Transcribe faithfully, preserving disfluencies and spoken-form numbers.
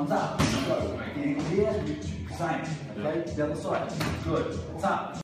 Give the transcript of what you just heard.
Arms up. Go. Getting clear. Same. Okay. The other side. Good. It's up.